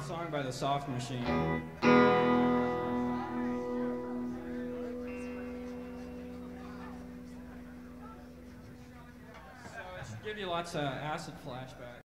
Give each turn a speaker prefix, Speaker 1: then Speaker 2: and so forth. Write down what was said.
Speaker 1: Song by the Soft Machine. So it should give you lots of acid flashbacks.